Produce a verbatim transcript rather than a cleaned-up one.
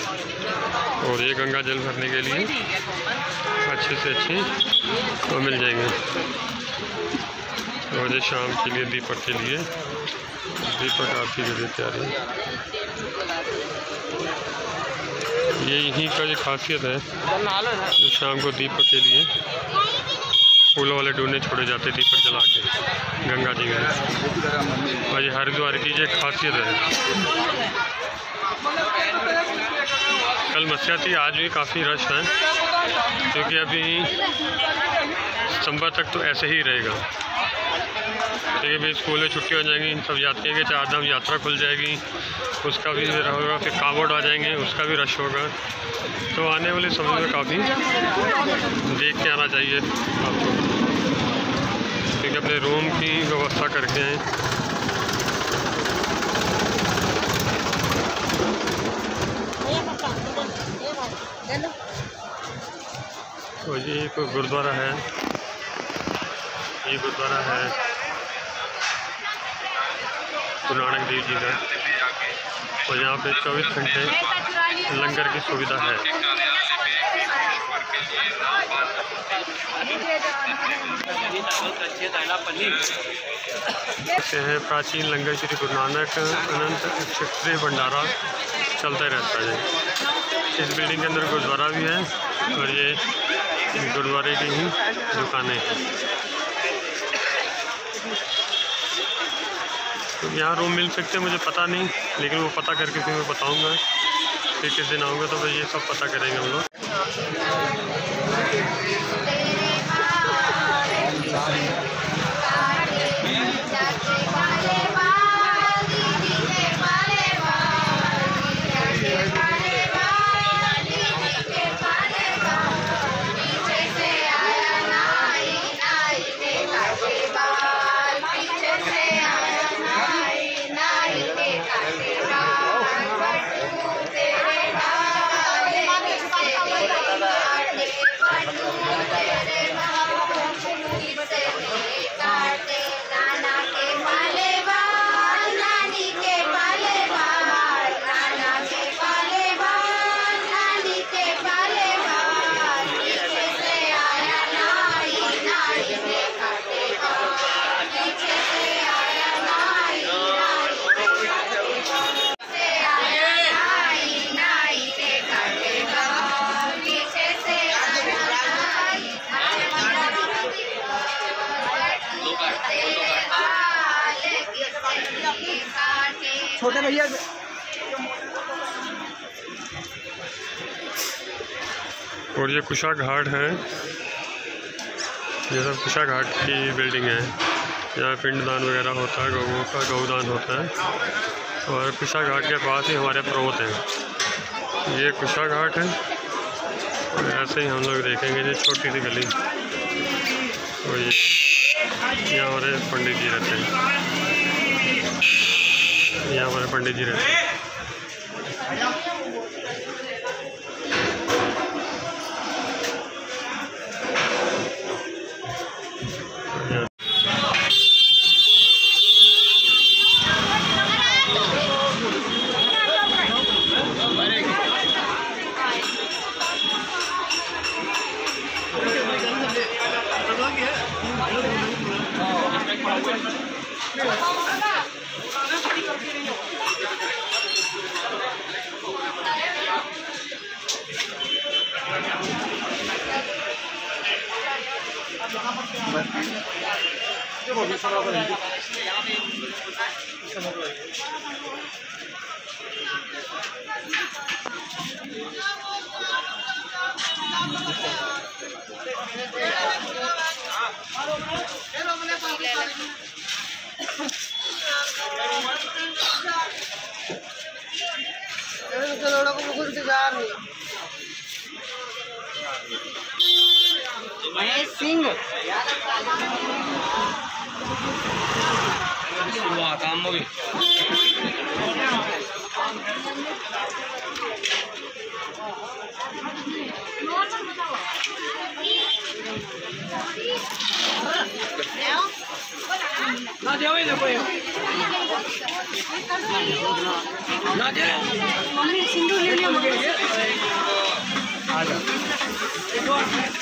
और ये गंगा जल भरने के लिए अच्छे से अच्छे तो मिल जाएंगे। और ये शाम के लिए दीपक के लिए दीपक आरती के लिए तैयारी। ये यहीं का ये खासियत है, जो शाम को दीपक के लिए फूलों वाले डूने छोड़े जाते दीपक जला के गंगा जी में। और ये हरिद्वार की ये खासियत है। कल मस्या थी, आज भी काफ़ी रश है, क्योंकि अभी सितंबर तक तो ऐसे ही रहेगा। देखिए भाई, स्कूल में छुट्टी हो जाएंगी, सब यात्रियों के चार धाम यात्रा खुल जाएगी, उसका भी होगा। फिर कांवड़ आ जाएंगे, उसका भी रश होगा। तो आने वाले समय में काफ़ी देख के आना चाहिए आपको, क्योंकि अपने रूम की व्यवस्था करके आएँ। तो ये कोई गुरुद्वारा है, ये गुरुद्वारा है गुरु नानक देव जी का। और यहाँ पे चौबीस घंटे लंगर की सुविधा है। ऐसे है प्राचीन लंगर श्री गुरु नानक अनंत क्षेत्रीय भंडारा चलता रहता है। इस बिल्डिंग के अंदर गुरुद्वारा भी है और ये गुरुद्वारे की ही दुकानें हैं। तो यहाँ रूम मिल सकते हैं, मुझे पता नहीं, लेकिन वो पता करके फिर मैं बताऊँगा कि किस दिन आऊँगा, तो भाई ये सब पता करेंगे हम लोग। छोटे भैया और ये कुशा घाट है, ये सब कुशा घाट की बिल्डिंग है। यहाँ पिंडदान वगैरह होता है, गौओं का गौदान होता है। और कुशा घाट के पास ही हमारे पर्वत हैं। ये कुशा घाट है और ऐसे ही हम लोग देखेंगे ये छोटी सी गली। और ये यहाँ हमारे पंडित जी रहते हैं, यहाँ हमारे पंडित जी रहते हैं। महेश सिंह काम हो गई। ना दे ना कोई ना दे मम्मी सिंधु ले लिया मुझे। है